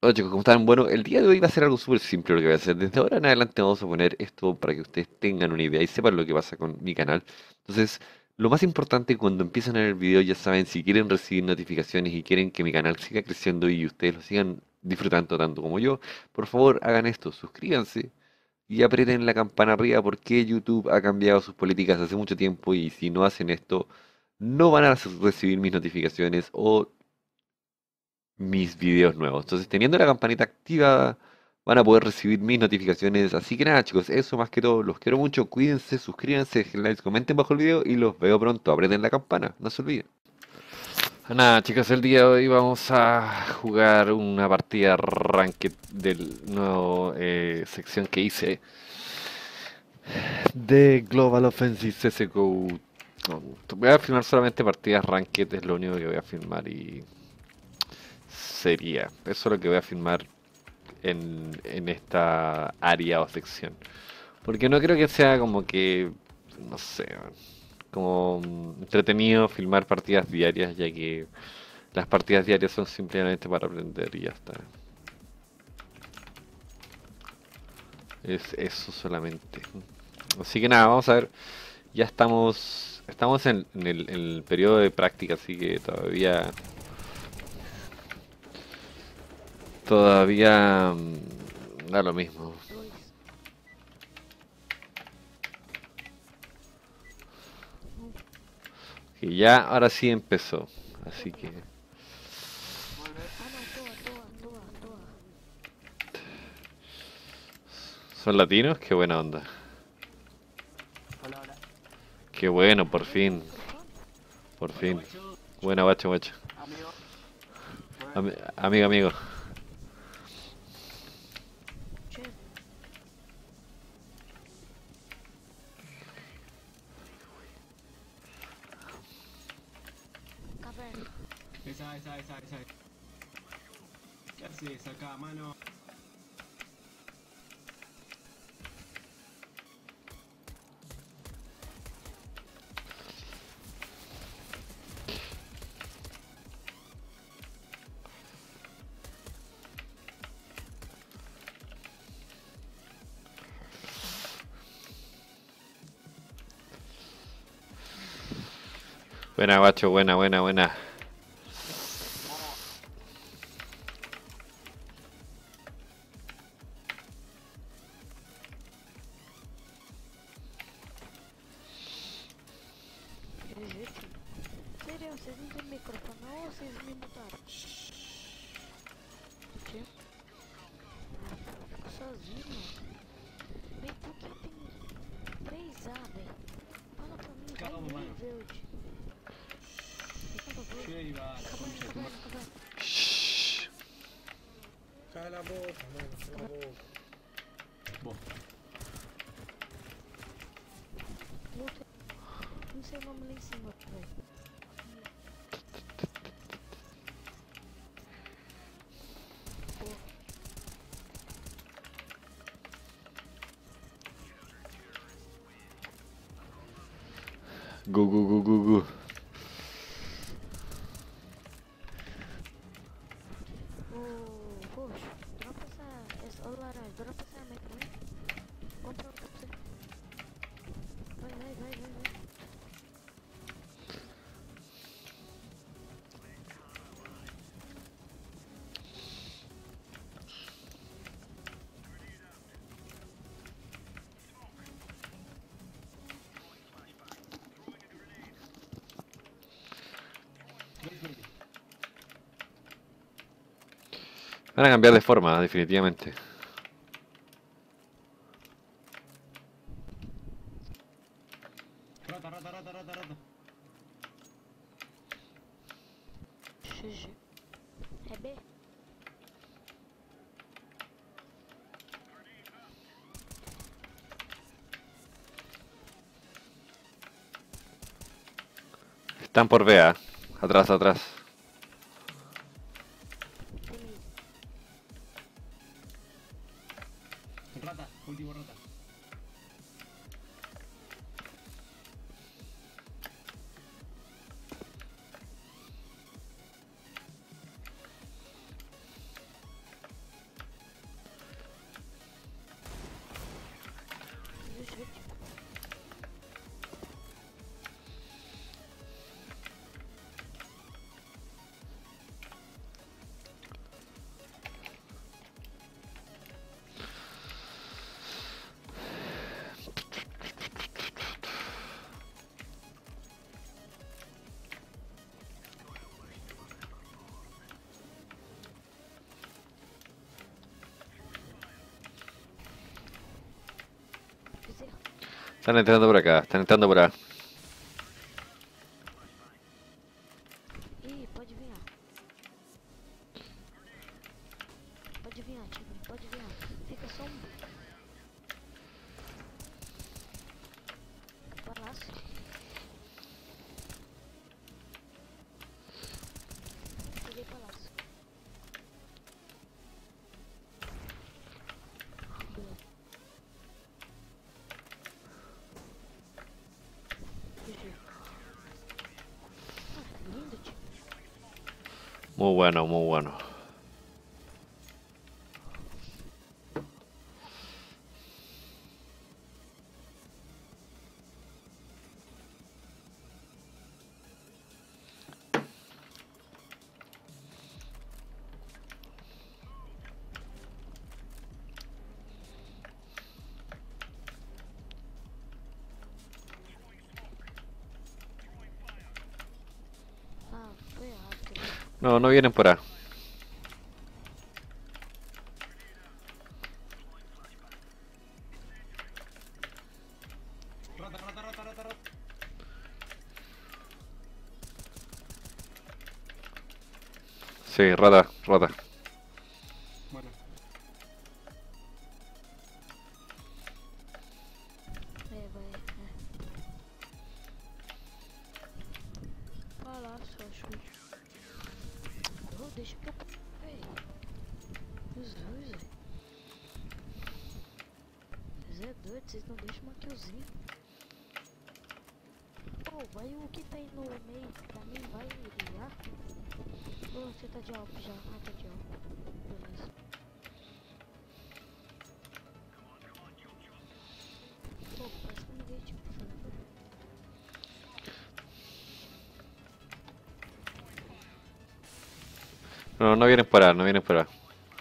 Hola chicos, ¿cómo están? Bueno, el día de hoy va a ser algo súper simple lo que voy a hacer. Desde ahora en adelante vamos a poner esto para que ustedes tengan una idea y sepan lo que pasa con mi canal. Entonces, lo más importante cuando empiezan a ver el video, ya saben, si quieren recibir notificaciones y quieren que mi canal siga creciendo y ustedes lo sigan disfrutando tanto como yo, por favor hagan esto, suscríbanse y aprieten la campana arriba porque YouTube ha cambiado sus políticas hace mucho tiempo y si no hacen esto, no van a recibir mis notificaciones o mis videos nuevos. Entonces, teniendo la campanita activada, van a poder recibir mis notificaciones. Así que nada, chicos, eso más que todo. Los quiero mucho. Cuídense, suscríbanse, dejen likes, comenten bajo el video y los veo pronto. Aprieten la campana, no se olviden. Nada, chicos, el día de hoy vamos a jugar una partida ranked del nuevo sección que hice de Global Offensive CSGO. No, voy a filmar solamente partidas ranked, es lo único que voy a filmar y sería. Eso es lo que voy a filmar en esta área o sección. Porque no creo que sea como que, no sé, como entretenido filmar partidas diarias, ya que las partidas diarias son simplemente para aprender y ya está. Es eso solamente. Así que nada, vamos a ver. Ya estamos en el periodo de práctica, así que todavía da lo mismo. Luis, no, Y ya ahora sí empezó. Así otra. que Ah, no, toa, toa, toa, toa. son latinos, qué buena onda. Hola, hola. Qué bueno, por Hey, fin, what the fuck? por Hola, fin. guacho. Buena, guacho, guacho. Amigo. Bueno, Amigo, amigo. Che, cavern. esa. ¿Qué haces acá, mano? Buena, guacho, buena, buena, buena. Vamos. GG, tio. Sério, vocês não têm microfone ou vocês me mutaram? Tio, fico sozinho, mano. Vem, por que tem 3A, velho? Fala pra mim, vai Calma, bem mano. verde. Por favor. Che, iba a la concha de tu madre. Caverna. Shh. Cala a boca, mano, cala a boca. Vos. Luta. Não sei o nome lá em cima, velho. Pô, Gu, gu, gu, gu, gu. roxo, dropa essa. Ô, laranja, dropa essa arma aí pra mim. Compra outra pra você. Vai. Van a cambiar de forma, definitivamente. Rata. GG. É B? Están por B, ¿ah? Atrás, atrás. Tem meio. Rata, último rata. Están entrando por acá, están entrando por acá. Ih, pode vir. Pode vir, Tigre, pode vir. Fica só um palácio. Peguei palácio. Boa. GG. Ah, lindo, Tigre. Muy bueno, muy bueno. Ah, foi errado. Queria... No, no vienen por acá. Rata, rata, rata, rata, rata. Sí, rata, rata. Bueno, vai. Palácio, acho. Oh, deixa que eu... Véi. Os dois, velho. Vocês é doido, vocês não deixam uma killzinha. Pô, vai o que tá aí no meio, pra mim, vai ligar. Ô, você tá de alvo já. Ah, tá de alvo. Beleza. Pô, parece que ninguém tipo fazendo. No, no vienen por acá, no vienen por acá.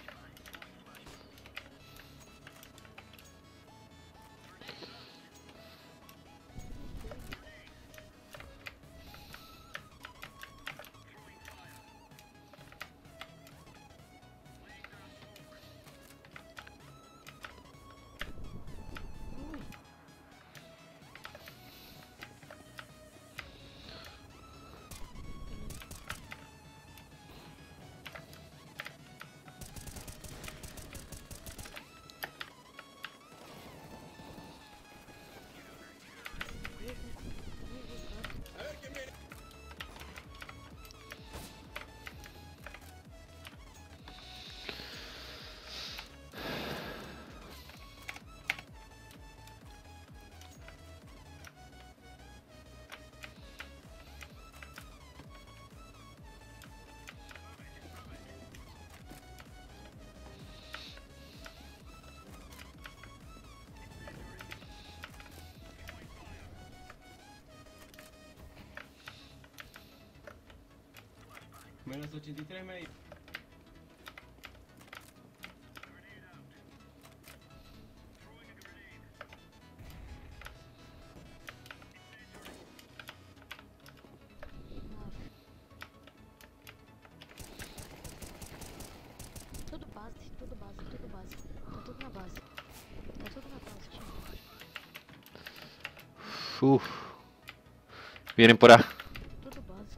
Ui, A ver quién viene. menos 83 me... tudo base. Tá tudo na base. Tá tudo na base, tio. Uf. Vienen por acá. Tudo base.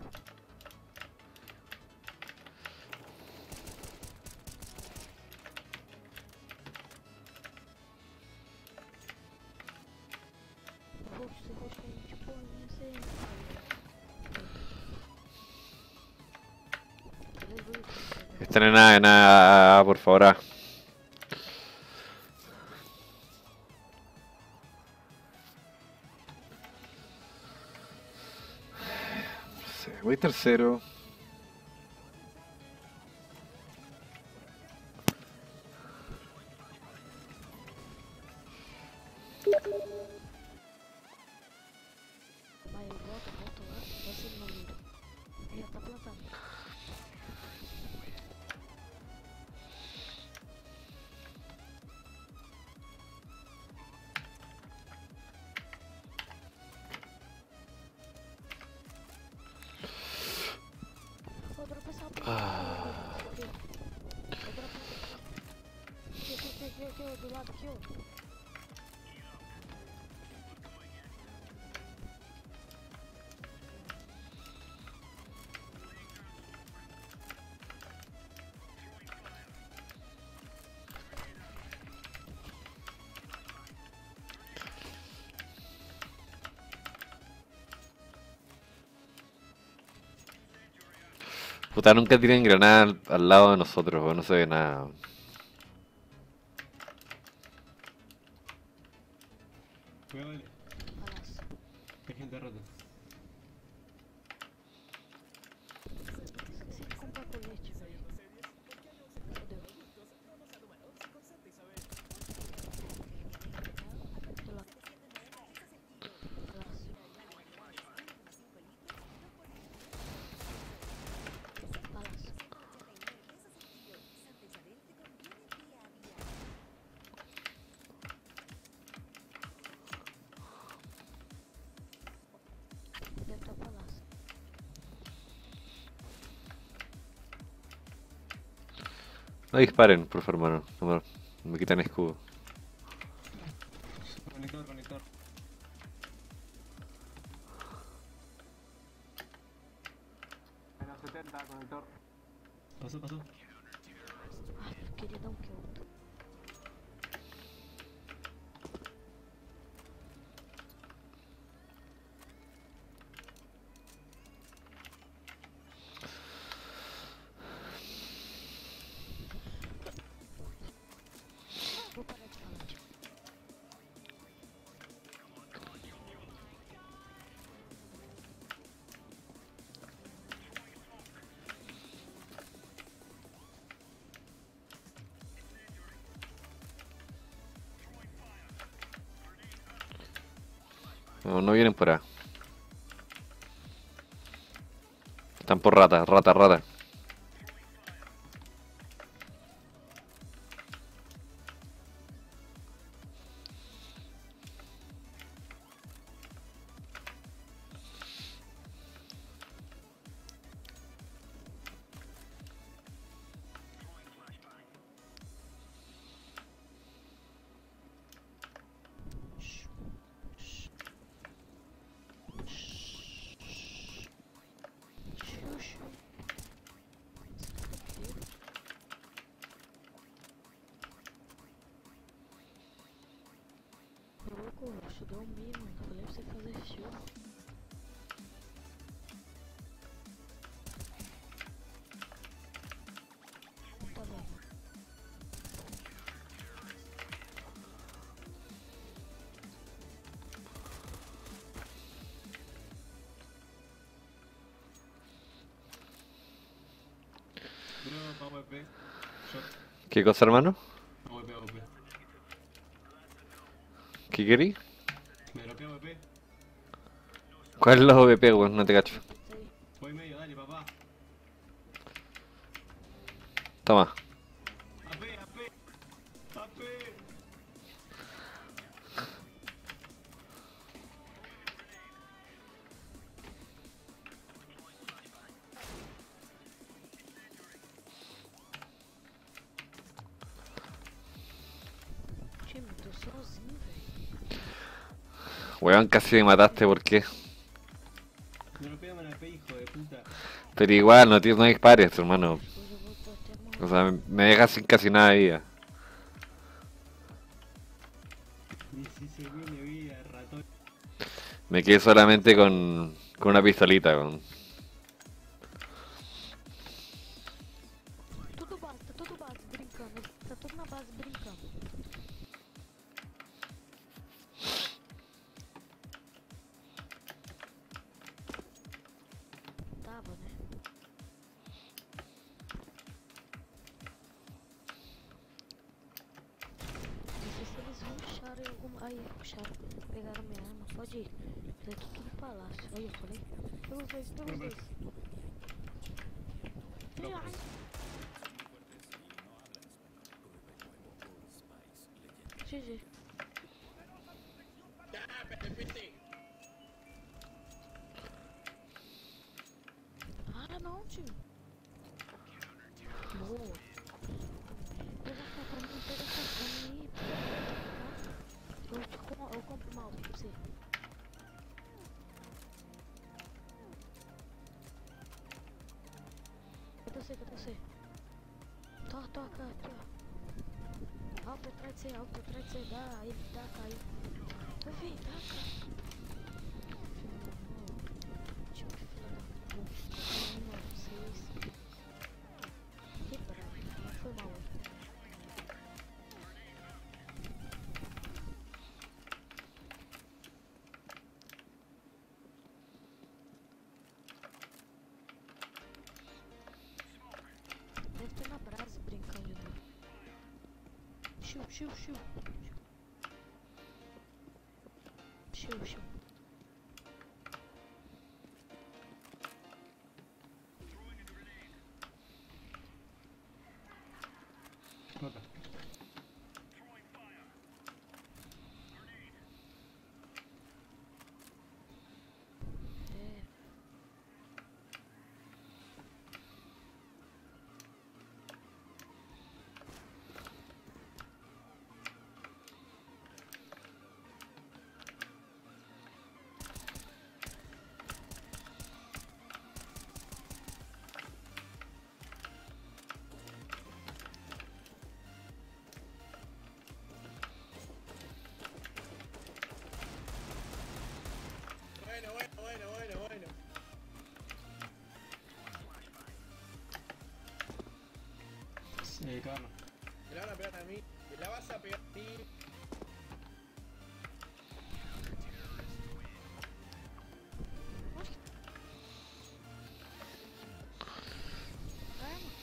Roxo aí, tipo, não sei. Están en A, por favor, A. Sí, voy tercero. Vai, volta lá. Você não mira. Já tá plantando. Vou dropar essa aqui. Vou dropar aqui, do lado aqui, ó. Puta, nunca tiren granada al lado de nosotros, weón, no se ve nada. Cuidado, dale. Palacio. Hay gente rota. Sem comprar colete, velho. Cadê? Tô lá. Palácio. Palácio. Deve estar o palácio. No disparen, por favor, hermano. Me quitan escudo. Conector, conector. Menos 70, conector. Pasó, pasó. Ai, eu queria dar um kill. Vou parar de falar, tio. No, no vienen por ahí. Están por rata, rata, rata. Xuxu. Louco, eu estudei um mínimo, falei pra você fazer filme. Tá bom. Bro, AWP. Shot. ¿Qué cosa, hermano? AWP, AWP. ¿Qué querí? Me dropeé AWP. ¿Cuál es la OVP, weón? No te cacho. Isso aí. Voy medio, dale, papá. Toma. AP, AP. AP. Time, tô sozinho, velho. Weón, casi me mataste, ¿por qué? Me dropeé con AP, hijo de puta. Pero igual, no dispares, hermano. Depois eu vou tô até O morrer. sea, me dejas sin casi nada de vida. 16.000 de vida, ratón. Me quedé solamente con una pistolita, weón. Tudo base brincando. Tá tudo na base brincando. Tava, né? Não sei se eles rusharam em alguma. Aí, rusharam. Pegaram minha arma. Pode ir. Daí tô tudo palácio. Aí eu falei. Pelos dois, pelos dois. Ai, GG. Ah, não, tio. Boa. Pega essa pra mim, pega essa pra mim. Eu compro uma outra pra você. Cadê você? Toca aqui, ó. Alto atrás de você, dá, ele taca aí. Vem, taca. Tipo, filha da puta. Vocês. Shoot, shoot, shoot. Shoot, shoot. Nota. Eh, Bueno. Carlos. Me la van a pegar a mí. Me la vas a pegar a mí. arma.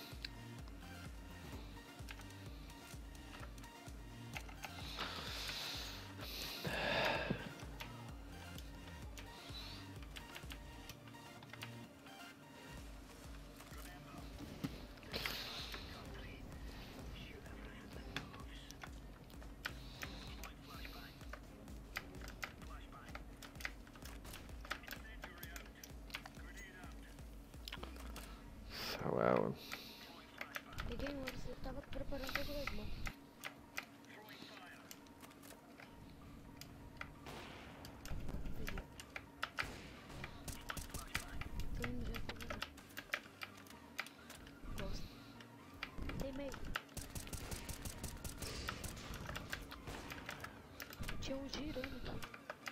Esa weá, weón. The gamer se estaba preparando para eso. Ghost. Teammate. Tinha um girando aqui.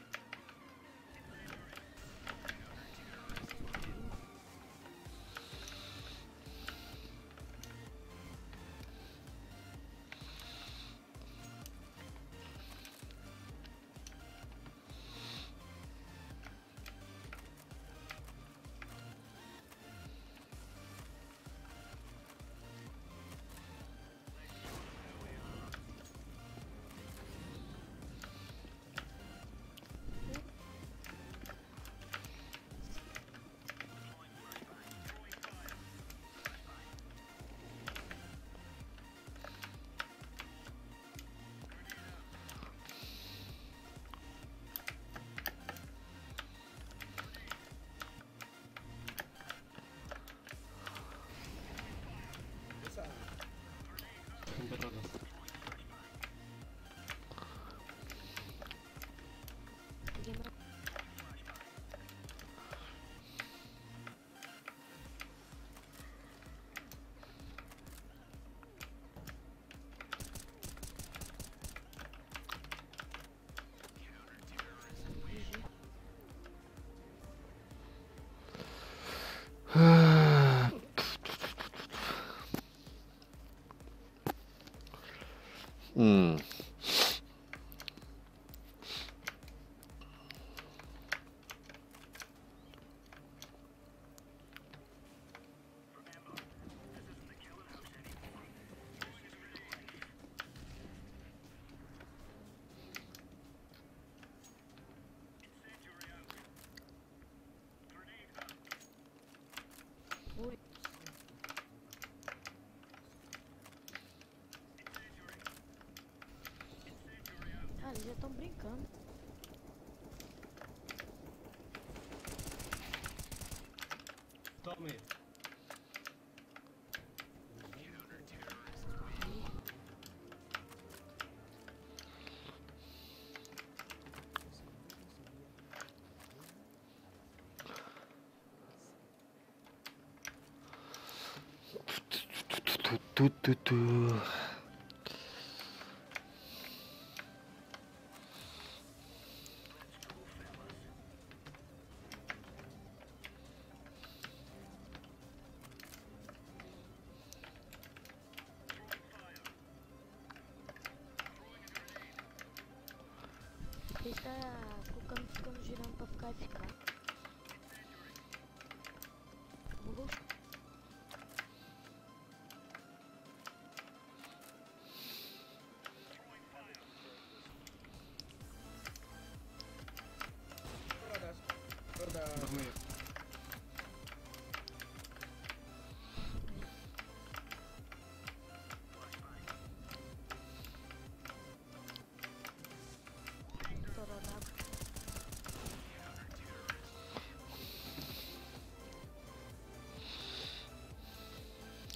Esa. Punto roto. The gamer. GG. Mm. Ui. Ah, eles já estão brincando. Tome. Tu. Ele está com o câmbio ficando girando pra ficar eficaz. Bugou.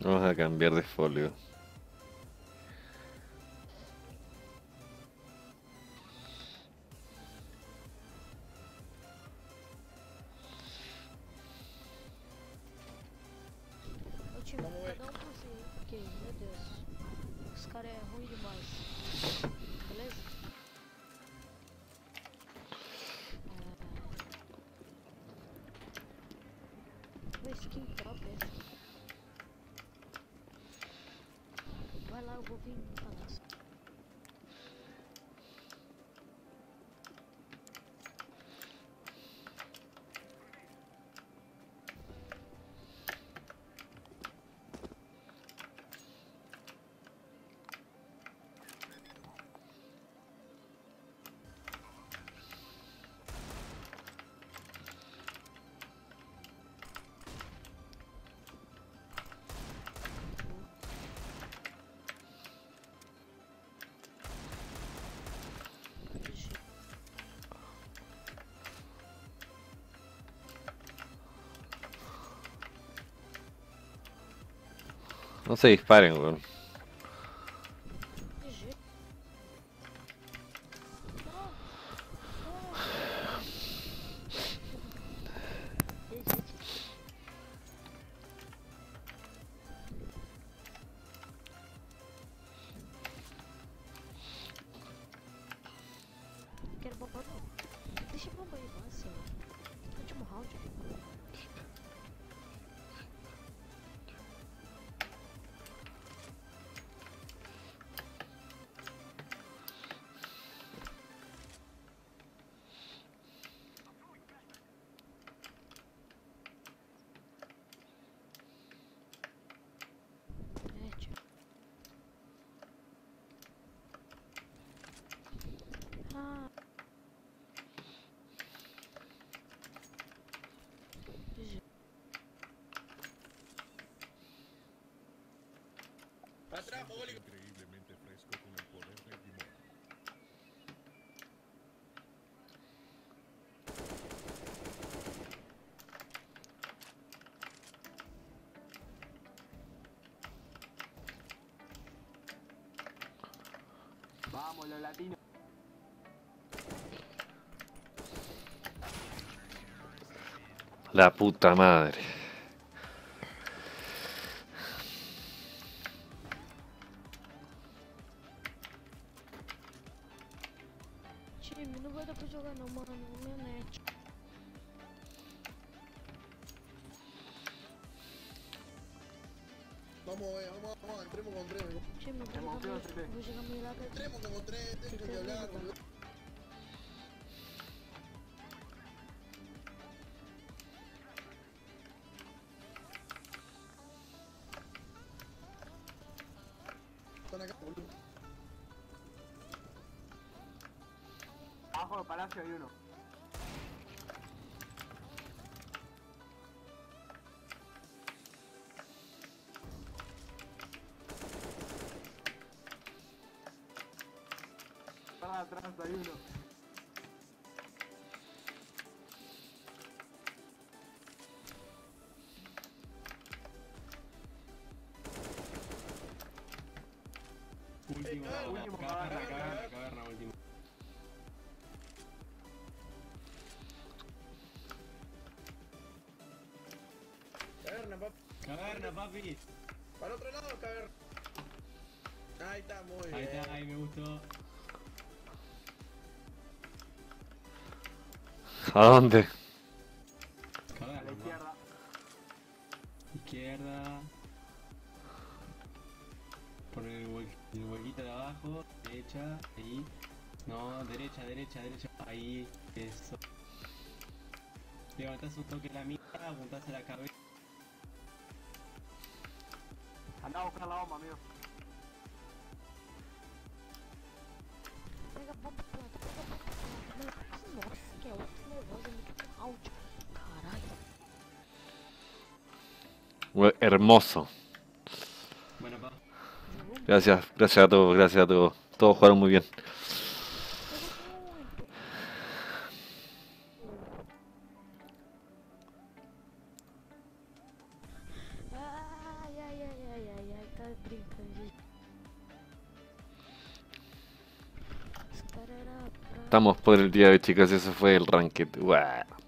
Vamos a cambiar de folio. Ô time, Vamos ver. cada um por si, hein? Porque, meu Deus, os caras é ruim demais. Beleza? Uma skin top essa. Vai lá, eu vou vir no palácio. No se disparen, weón. GG. Não. Quero bomba não. Deixa a bomba aí, nossa. Último round. É, tio. Ah. GG. Atrás, mogólico. Increíblemente fresco con el poder del limón. Vamos, los latinos. La puta madre. Time, não vai dar pra jogar não, mano. Minha net. Vamos, vamos, entremos con tres. Time, eu Irmão, vou você jogar, vê. vou jogar meio lá. Entremos con tres, dejen de hablar, boludo. Están acá, boludo. Abajo del palacio hay uno. Atrás hay uno. Último, último, caverna, último. Caverna, papi. Caverna, papi. Para el otro lado, caverna. Ahí está, muy bien. Ahí está, ahí me gustó. ¿A dónde? A Caverna, la ¿no? izquierda. Izquierda. Por el huequito de abajo. Derecha, ahí. No, derecha, derecha, derecha. Ahí, eso. Levantás un toque la mira, apuntás a la cabeza. Anda a buscar la bomba, amigo. Pega a bomba, planta, pega a bomba, planta. Nossa, que é outro nervoso, é muito round. Caralho. Hermoso. Bueno, pa. Jogou muito. Gracias, gracias a todos, gracias a todos. Todos jugaron muy bien. Jogou muito. Ai, ai, ai, ai. brinca. Estamos por el día de hoy, chicos. Eso fue el ranked. Guau.